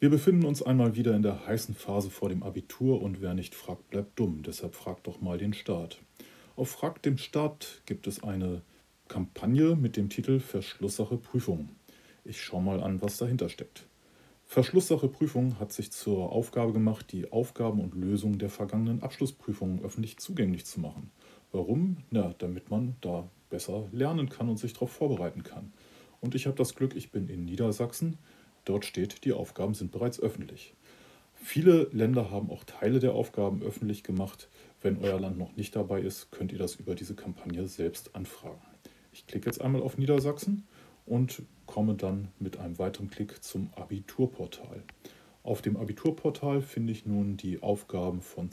Wir befinden uns einmal wieder in der heißen Phase vor dem Abitur und wer nicht fragt, bleibt dumm. Deshalb fragt doch mal den Staat. Auf Frag den Staat gibt es eine Kampagne mit dem Titel Verschlusssache Prüfung. Ich schaue mal an, was dahinter steckt. Verschlusssache Prüfung hat sich zur Aufgabe gemacht, die Aufgaben und Lösungen der vergangenen Abschlussprüfungen öffentlich zugänglich zu machen. Warum? Na, damit man da besser lernen kann und sich darauf vorbereiten kann. Und ich habe das Glück, ich bin in Niedersachsen. Dort steht, die Aufgaben sind bereits öffentlich. Viele Länder haben auch Teile der Aufgaben öffentlich gemacht. Wenn euer Land noch nicht dabei ist, könnt ihr das über diese Kampagne selbst anfragen. Ich klicke jetzt einmal auf Niedersachsen und komme dann mit einem weiteren Klick zum Abiturportal. Auf dem Abiturportal finde ich nun die Aufgaben von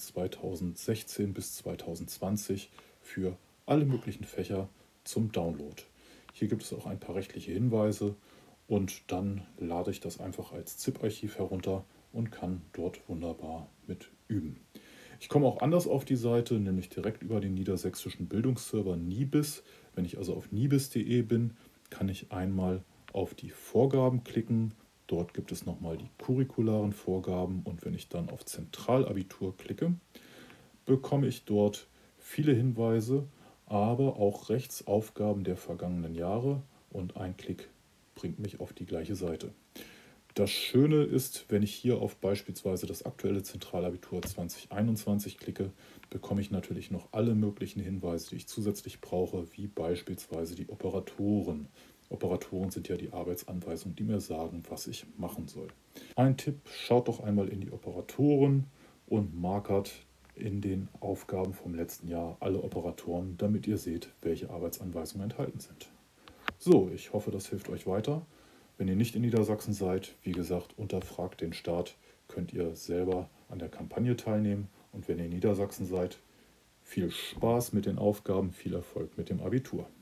2016 bis 2020 für alle möglichen Fächer zum Download. Hier gibt es auch ein paar rechtliche Hinweise und dann lade ich das einfach als ZIP-Archiv herunter und kann dort wunderbar mit üben. Ich komme auch anders auf die Seite, nämlich direkt über den niedersächsischen Bildungsserver Nibis. Wenn ich also auf nibis.de bin, kann ich einmal auf die Vorgaben klicken. Dort gibt es nochmal die curricularen Vorgaben und wenn ich dann auf Zentralabitur klicke, bekomme ich dort viele Hinweise, aber auch rechts Aufgaben der vergangenen Jahre und ein Klick bringt mich auf die gleiche Seite. Das Schöne ist, wenn ich hier auf beispielsweise das aktuelle Zentralabitur 2021 klicke, bekomme ich natürlich noch alle möglichen Hinweise, die ich zusätzlich brauche, wie beispielsweise die Operatoren. Operatoren sind ja die Arbeitsanweisungen, die mir sagen, was ich machen soll. Ein Tipp, schaut doch einmal in die Operatoren und markert in den Aufgaben vom letzten Jahr alle Operatoren, damit ihr seht, welche Arbeitsanweisungen enthalten sind. So, ich hoffe, das hilft euch weiter. Wenn ihr nicht in Niedersachsen seid, wie gesagt, unter Frag den Staat könnt ihr selber an der Kampagne teilnehmen. Und wenn ihr in Niedersachsen seid, viel Spaß mit den Aufgaben, viel Erfolg mit dem Abitur.